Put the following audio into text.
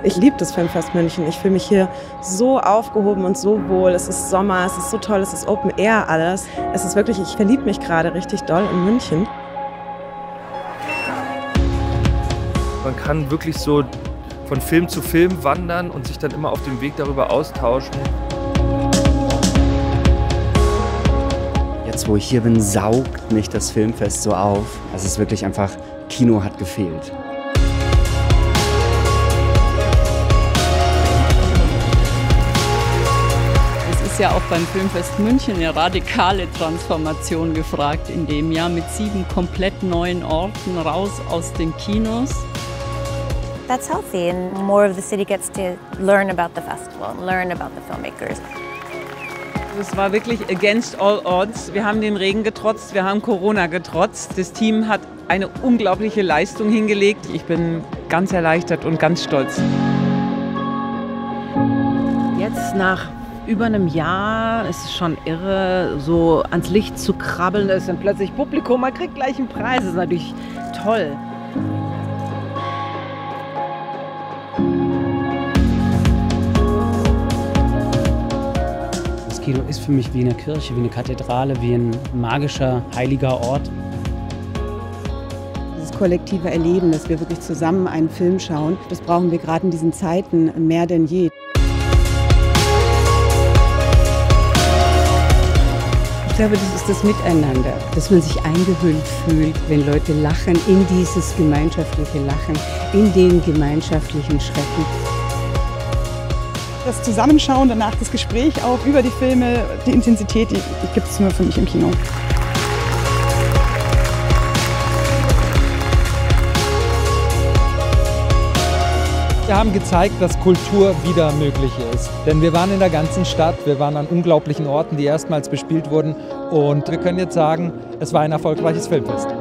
Ich liebe das Filmfest München. Ich fühle mich hier so aufgehoben und so wohl. Es ist Sommer, es ist so toll, es ist Open Air alles. Es ist wirklich, ich verliebe mich gerade richtig doll in München. Man kann wirklich so von Film zu Film wandern und sich dann immer auf dem Weg darüber austauschen. Jetzt, wo ich hier bin, saugt mich das Filmfest so auf. Es ist wirklich einfach, Kino hat gefehlt. Es ist ja auch beim Filmfest München eine radikale Transformation gefragt in dem Jahr mit 7 komplett neuen Orten raus aus den Kinos. That's healthy and more of the city gets to learn about the festival and learn about the filmmakers. Es war wirklich against all odds. Wir haben den Regen getrotzt, wir haben Corona getrotzt. Das Team hat eine unglaubliche Leistung hingelegt. Ich bin ganz erleichtert und ganz stolz. Jetzt nach über einem Jahr ist es schon irre, so ans Licht zu krabbeln. Da ist dann plötzlich Publikum, man kriegt gleich einen Preis. Das ist natürlich toll. Das Kino ist für mich wie eine Kirche, wie eine Kathedrale, wie ein magischer, heiliger Ort. Dieses kollektive Erleben, dass wir wirklich zusammen einen Film schauen, das brauchen wir gerade in diesen Zeiten mehr denn je. Ich glaube, das ist das Miteinander, dass man sich eingehüllt fühlt, wenn Leute lachen, in dieses gemeinschaftliche Lachen, in den gemeinschaftlichen Schrecken. Das Zusammenschauen, danach das Gespräch auch über die Filme, die Intensität, die gibt es nur für mich im Kino. Wir haben gezeigt, dass Kultur wieder möglich ist. Denn wir waren in der ganzen Stadt, wir waren an unglaublichen Orten, die erstmals bespielt wurden. Und wir können jetzt sagen, es war ein erfolgreiches Filmfest.